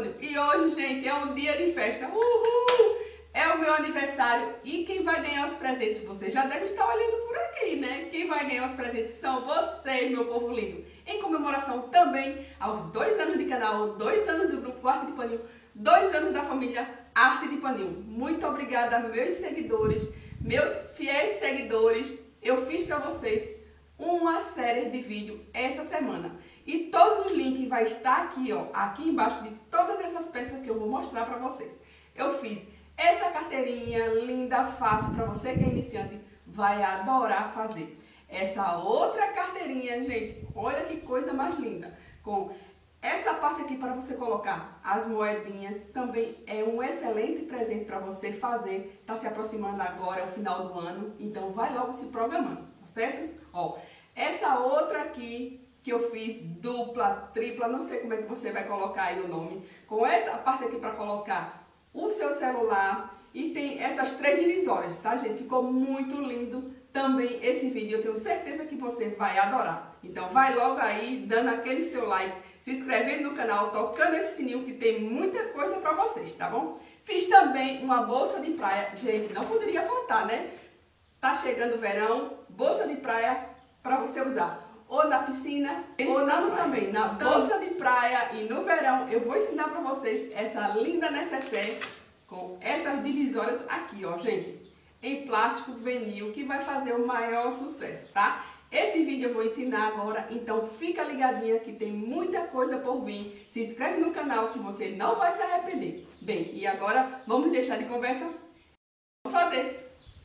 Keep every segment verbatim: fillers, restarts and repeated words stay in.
Antônio e hoje, gente, é um dia de festa. Uhul! É o meu aniversário e quem vai ganhar os presentes, você já deve estar olhando por aqui, né? Quem vai ganhar os presentes são vocês, meu povo lindo. Em comemoração também aos dois anos de canal, dois anos do grupo Arte de Paninho, dois anos da família Arte de Paninho. Muito obrigada, meus seguidores, meus fiéis seguidores. Eu fiz para vocês uma série de vídeos essa semana. E todos os links vai estar aqui, ó, aqui embaixo de todas essas peças que eu vou mostrar para vocês. Eu fiz essa carteirinha linda, fácil, para você que é iniciante, vai adorar fazer. Essa outra carteirinha, gente, olha que coisa mais linda. Com essa parte aqui para você colocar as moedinhas, também é um excelente presente para você fazer. Tá se aproximando agora, é o final do ano, então vai logo se programando, tá certo? Ó, essa outra aqui que eu fiz dupla, tripla, não sei como é que você vai colocar aí o nome, com essa parte aqui para colocar o seu celular e tem essas três divisórias, tá, gente? Ficou muito lindo também esse vídeo, eu tenho certeza que você vai adorar. Então vai logo aí, dando aquele seu like, se inscrevendo no canal, tocando esse sininho que tem muita coisa para vocês, tá bom? Fiz também uma bolsa de praia, gente, não poderia faltar, né? Tá chegando o verão, bolsa de praia para você usar ou na piscina, ou na também na bolsa de praia. E no verão eu vou ensinar para vocês essa linda necessaire com essas divisórias aqui, ó, gente, em plástico vinil, que vai fazer o maior sucesso, tá? Esse vídeo eu vou ensinar agora, então fica ligadinha que tem muita coisa por vir. Se inscreve no canal que você não vai se arrepender. Bem, e agora vamos deixar de conversa, vamos fazer.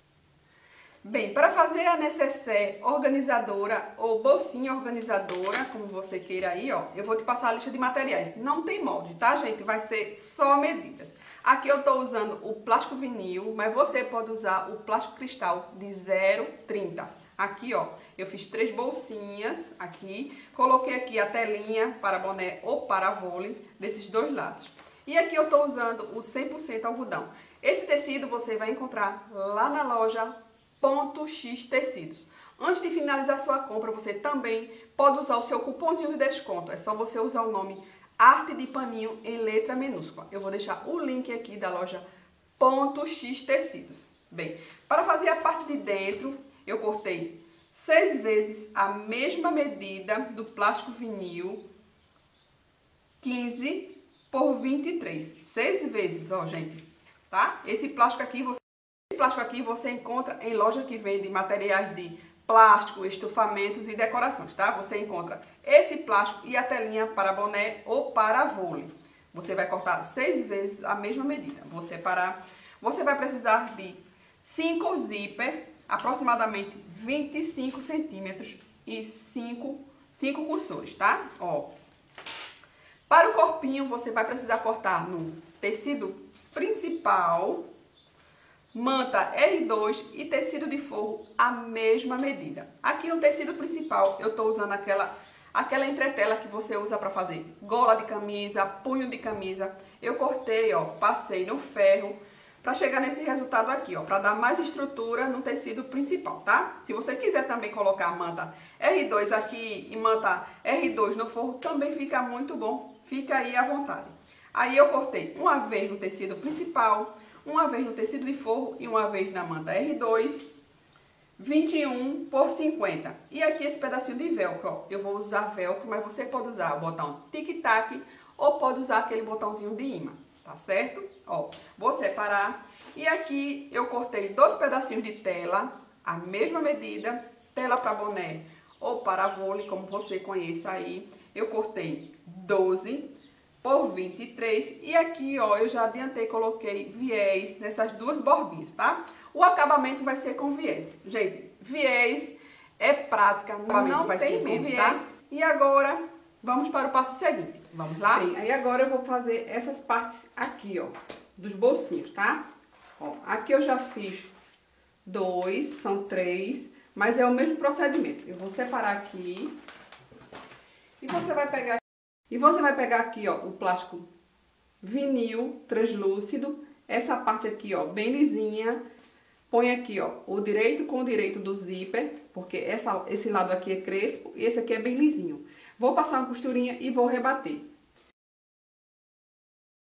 Bem, para fazer a necessaire organizadora ou bolsinha organizadora, como você queira aí, ó, eu vou te passar a lista de materiais. Não tem molde, tá, gente? Vai ser só medidas. Aqui eu tô usando o plástico vinil, mas você pode usar o plástico cristal de zero vírgula trinta. Aqui, ó, eu fiz três bolsinhas aqui, coloquei aqui a telinha para boné ou para vôlei desses dois lados. E aqui eu tô usando o cem por cento algodão. Esse tecido você vai encontrar lá na loja Ponto X Tecidos. Antes de finalizar sua compra, você também pode usar o seu cupomzinho de desconto. É só você usar o nome Arte de Paninho em letra minúscula. Eu vou deixar o link aqui da loja Ponto X Tecidos. Bem, para fazer a parte de dentro, eu cortei seis vezes a mesma medida do plástico vinil, quinze por vinte e três. Seis vezes, ó, gente, tá? Esse plástico aqui você Esse plástico aqui você encontra em loja que vende materiais de plástico, estufamentos e decorações, tá? Você encontra esse plástico e a telinha para boné ou para vôlei. Você vai cortar seis vezes a mesma medida. Vou separar. Você vai precisar de cinco zíper, aproximadamente vinte e cinco centímetros e cinco, cinco cursores, tá? Ó. Para o corpinho, você vai precisar cortar no tecido principal, manta R dois e tecido de forro a mesma medida. Aqui no tecido principal eu tô usando aquela aquela entretela que você usa para fazer gola de camisa, punho de camisa. Eu cortei, ó, passei no ferro para chegar nesse resultado aqui, ó, para dar mais estrutura no tecido principal, tá? Se você quiser também colocar manta R dois aqui e manta R dois no forro, também fica muito bom. Fica aí à vontade. Aí eu cortei uma vez no tecido principal, uma vez no tecido de forro e uma vez na manta R dois, vinte e um por cinquenta. E aqui esse pedacinho de velcro, ó, eu vou usar velcro, mas você pode usar o botão tic-tac ou pode usar aquele botãozinho de imã, tá certo? Ó, vou separar. E aqui eu cortei dois pedacinhos de tela, a mesma medida, tela para boné ou para vôlei, como você conheça aí. Eu cortei doze por vinte e três, e aqui, ó, eu já adiantei, coloquei viés nessas duas bordinhas, tá? O acabamento vai ser com viés. Gente, viés é prática, não vai ser com viés. Tá? E agora, vamos para o passo seguinte. Vamos lá? Bem, aí agora eu vou fazer essas partes aqui, ó, dos bolsinhos, tá? Ó, aqui eu já fiz dois, são três, mas é o mesmo procedimento. Eu vou separar aqui e você vai pegar E você vai pegar aqui, ó, o plástico vinil translúcido, essa parte aqui, ó, bem lisinha. Põe aqui, ó, o direito com o direito do zíper, porque essa, esse lado aqui é crespo e esse aqui é bem lisinho. Vou passar uma costurinha e vou rebater.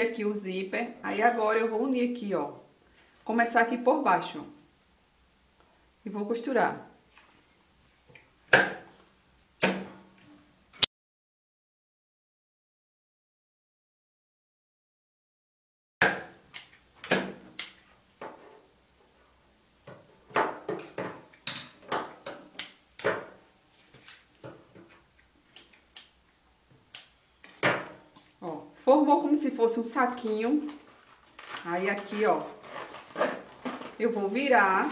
Aqui o zíper, aí agora eu vou unir aqui, ó. Começar aqui por baixo, ó. E vou costurar. Ó, formou como se fosse um saquinho. Aí aqui, ó, eu vou virar.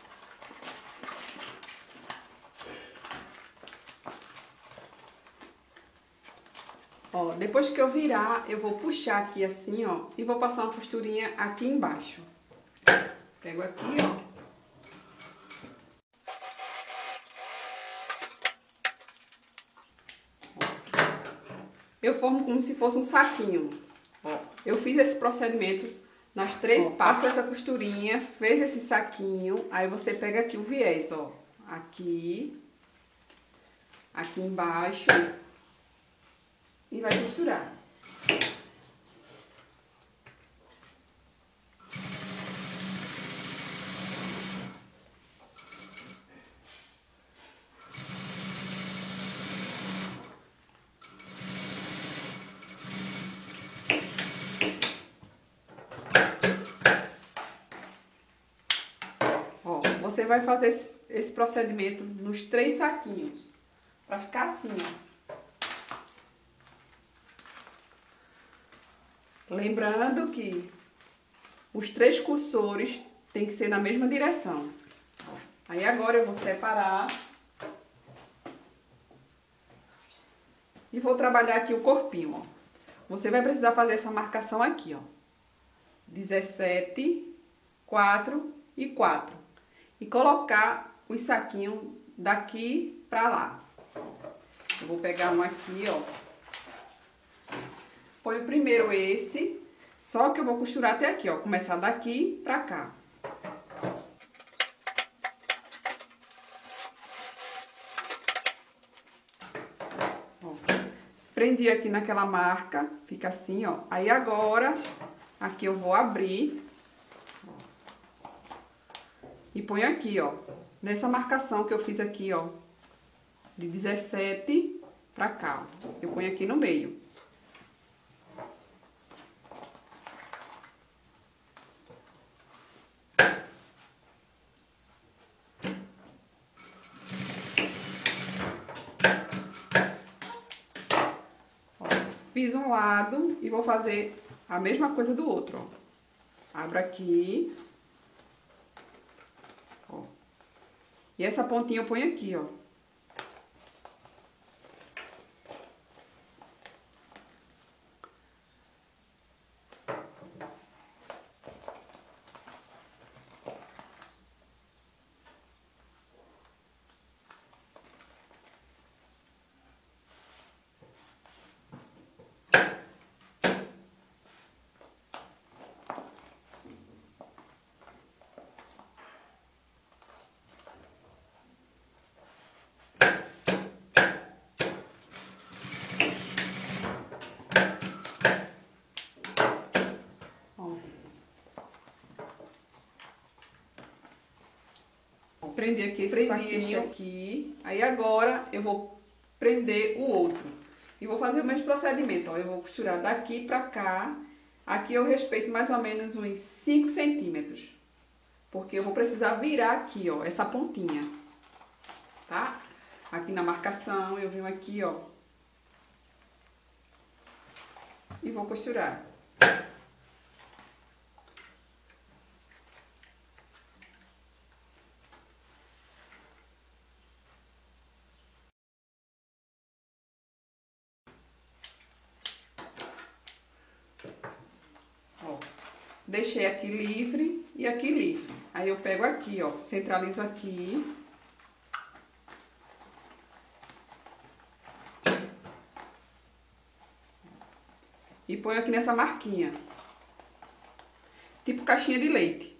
Ó, depois que eu virar, eu vou puxar aqui assim, ó, e vou passar uma costurinha aqui embaixo. Pego aqui, ó. Eu formo como se fosse um saquinho. Ó, eu fiz esse procedimento nas três partes. Passo essa costurinha, fez esse saquinho, aí você pega aqui o viés, ó. Aqui, aqui embaixo e vai costurar. Você vai fazer esse, esse procedimento nos três saquinhos, pra ficar assim, ó. Lembrando que os três cursores tem que ser na mesma direção. Aí agora eu vou separar e vou trabalhar aqui o corpinho, ó. Você vai precisar fazer essa marcação aqui, ó. dezessete, quatro e quatro. E colocar os saquinhos daqui pra lá. Eu vou pegar um aqui, ó. Põe primeiro esse, só que eu vou costurar até aqui, ó. Começar daqui pra cá. Ó, prendi aqui naquela marca, fica assim, ó. Aí agora, aqui eu vou abrir. E ponho aqui, ó, nessa marcação que eu fiz aqui, ó, de dezessete pra cá, ó. Eu ponho aqui no meio. Ó, fiz um lado e vou fazer a mesma coisa do outro, ó. Abro aqui. E essa pontinha eu ponho aqui, ó. Prender aqui esse Prendi saquinho esse aqui. Aí agora eu vou prender o outro. E vou fazer o mesmo procedimento, ó. Eu vou costurar daqui pra cá. Aqui eu respeito mais ou menos uns cinco centímetros. Porque eu vou precisar virar aqui, ó, essa pontinha. Tá? Aqui na marcação eu venho aqui, ó. E vou costurar. Deixei aqui livre e aqui livre. Aí eu pego aqui, ó, centralizo aqui. E ponho aqui nessa marquinha. Tipo caixinha de leite.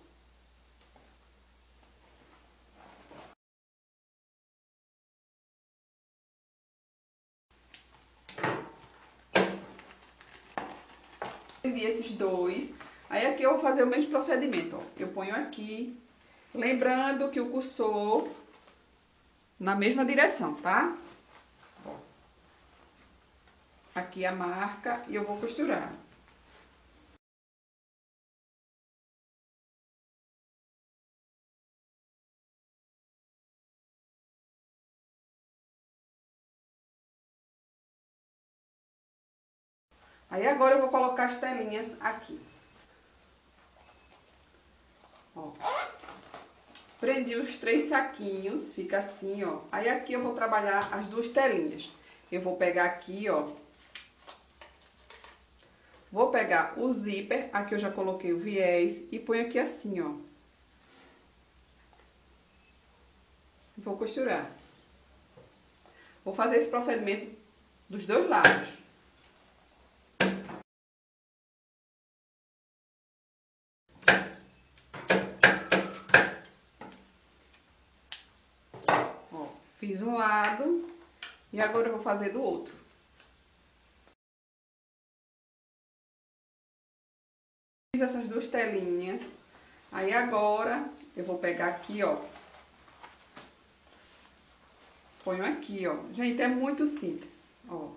Prendi esses dois. Aí aqui eu vou fazer o mesmo procedimento, ó. Eu ponho aqui, lembrando que o cursor na mesma direção, tá? Ó. Aqui a marca e eu vou costurar. Aí agora eu vou colocar as telinhas aqui. Ó. Prendi os três saquinhos, fica assim, ó. Aí aqui eu vou trabalhar as duas telinhas. Eu vou pegar aqui, ó. Vou pegar o zíper, aqui eu já coloquei o viés e ponho aqui assim, ó. Vou costurar. Vou fazer esse procedimento dos dois lados. Ó, fiz um lado e agora eu vou fazer do outro. Fiz essas duas telinhas. Aí agora eu vou pegar aqui, ó. Ponho aqui, ó. Gente, é muito simples, ó.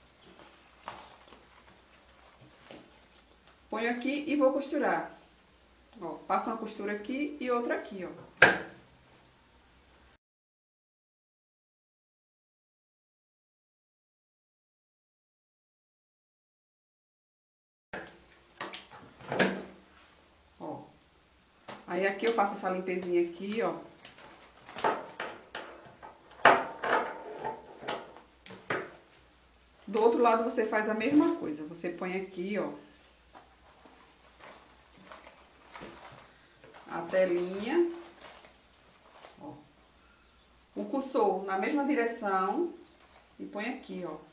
Ponho aqui e vou costurar. Ó, passo uma costura aqui e outra aqui, ó. Ó. Aí aqui eu faço essa limpezinha aqui, ó. Do outro lado você faz a mesma coisa. Você põe aqui, ó. A telinha. Ó. O cursor na mesma direção. E põe aqui, ó.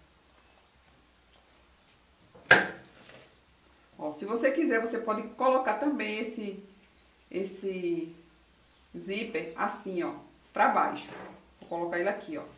Ó, se você quiser, você pode colocar também esse, esse zíper assim, ó, pra baixo. Vou colocar ele aqui, ó.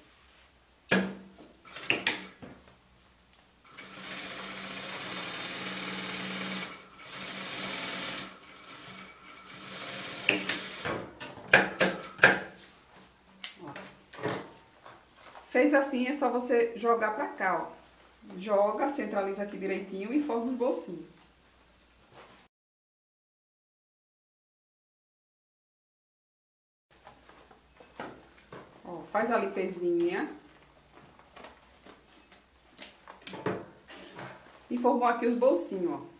Fez assim, é só você jogar pra cá, ó. Joga, centraliza aqui direitinho e forma um bolsinho. Ó, faz a limpezinha. E formou aqui os bolsinhos, ó.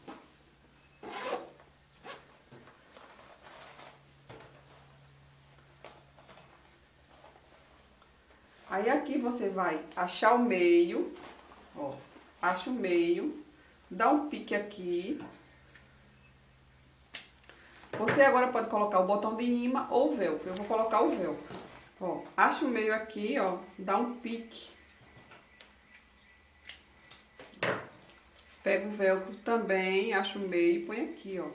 Aí aqui você vai achar o meio, ó, acha o meio, dá um pique aqui. Você agora pode colocar o botão de imã ou o velcro, eu vou colocar o velcro. Ó, acha o meio aqui, ó, dá um pique. Pega o velcro também, acha o meio e põe aqui, ó.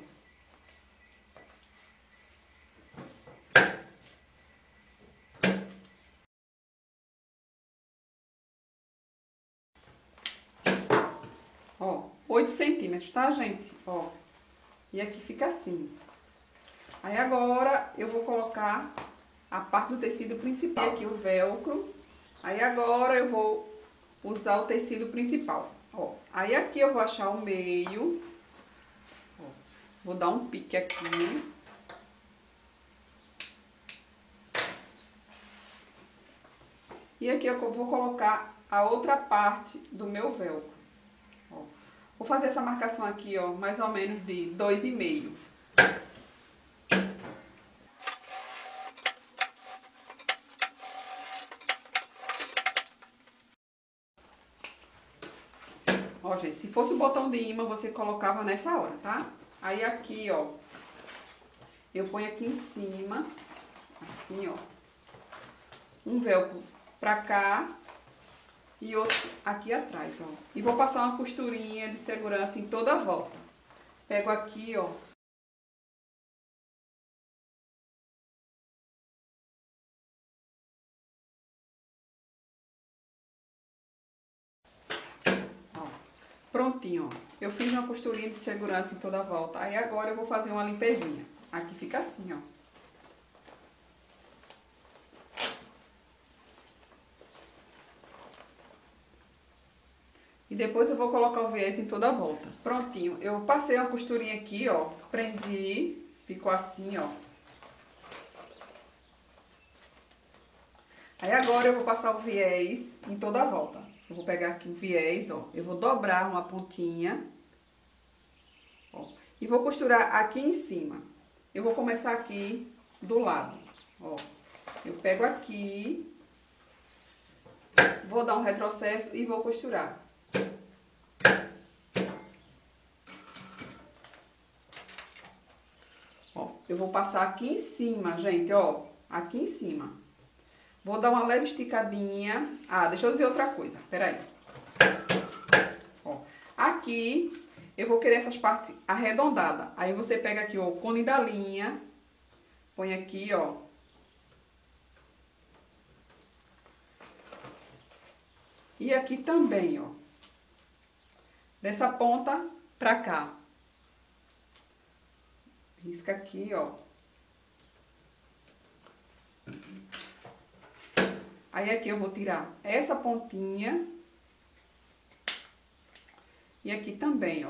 Ó, oito centímetros, tá, gente? Ó, e aqui fica assim. Aí agora eu vou colocar a parte do tecido principal. E aqui o velcro. Aí agora eu vou usar o tecido principal. Ó, aí aqui eu vou achar o meio. Ó, vou dar um pique aqui. E aqui eu vou colocar a outra parte do meu velcro. Ó, vou fazer essa marcação aqui, ó, mais ou menos de dois e meio. Ó, gente, se fosse o botão de imã, você colocava nessa hora, tá? Aí aqui, ó, eu ponho aqui em cima, assim, ó, um velcro pra cá e outro aqui atrás, ó. E vou passar uma costurinha de segurança em toda a volta. Pego aqui, ó. Ó. Prontinho, ó. Eu fiz uma costurinha de segurança em toda a volta. Aí agora eu vou fazer uma limpezinha. Aqui fica assim, ó. E depois eu vou colocar o viés em toda a volta. Prontinho, eu passei uma costurinha aqui, ó. Prendi, ficou assim, ó. Aí agora eu vou passar o viés em toda a volta. Eu vou pegar aqui o viés, ó. Eu vou dobrar uma pontinha. Ó, e vou costurar aqui em cima. Eu vou começar aqui do lado, ó. Eu pego aqui, vou dar um retrocesso e vou costurar. Ó, eu vou passar aqui em cima, gente, ó. Aqui em cima. Vou dar uma leve esticadinha. Ah, deixa eu dizer outra coisa, peraí. Ó, aqui eu vou querer essas partes arredondadas. Aí você pega aqui, ó, o cone da linha. Põe aqui, ó. E aqui também, ó. Dessa ponta pra cá. Risca aqui, ó. Aí aqui eu vou tirar essa pontinha. E aqui também, ó.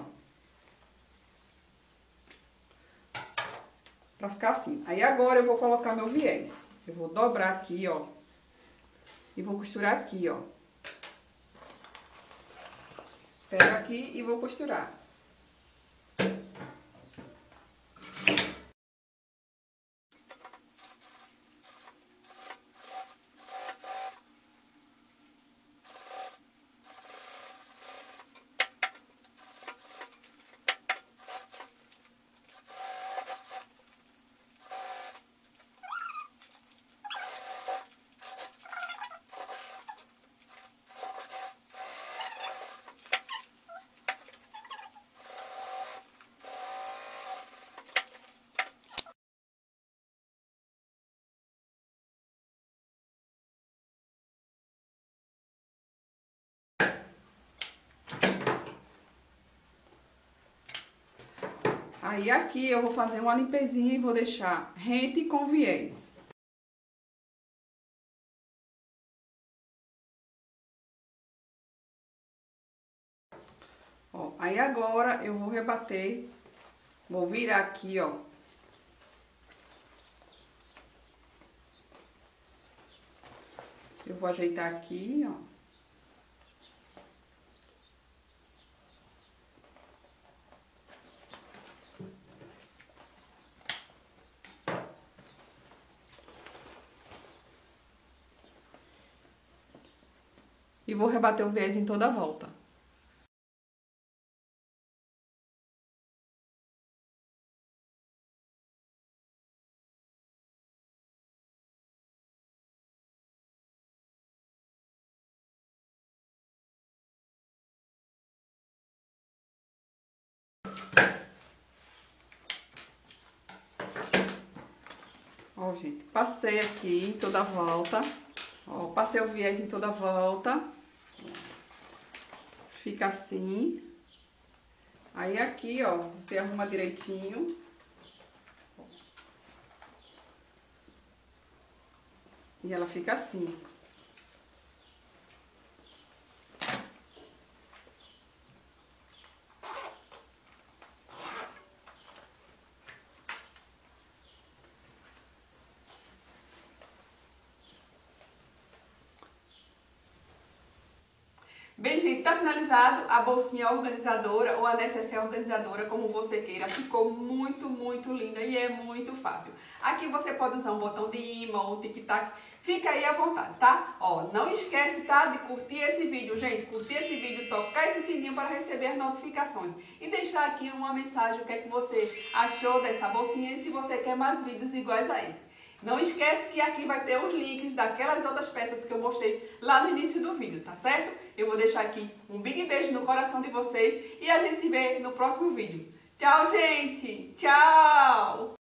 Pra ficar assim. Aí agora eu vou colocar meu viés. Eu vou dobrar aqui, ó. E vou costurar aqui, ó. Pego aqui e vou costurar. Aí aqui eu vou fazer uma limpezinha e vou deixar rente com viés. Ó, aí agora eu vou rebater, vou virar aqui, ó. Eu vou ajeitar aqui, ó. E vou rebater o viés em toda a volta. Ó, gente, passei aqui em toda a volta. Ó, passei o viés em toda a volta. Fica assim. Aí aqui, ó, você arruma direitinho. E ela fica assim. Bem, gente, tá finalizado a bolsinha organizadora ou a necessaire organizadora, como você queira. Ficou muito, muito linda e é muito fácil. Aqui você pode usar um botão de imã ou um tic-tac. Fica aí à vontade, tá? Ó, não esquece, tá, de curtir esse vídeo, gente. Curtir esse vídeo, tocar esse sininho para receber as notificações. E deixar aqui uma mensagem, o que é que você achou dessa bolsinha e se você quer mais vídeos iguais a esse. Não esquece que aqui vai ter os links daquelas outras peças que eu mostrei lá no início do vídeo, tá certo? Eu vou deixar aqui um big beijo no coração de vocês e a gente se vê no próximo vídeo. Tchau, gente! Tchau!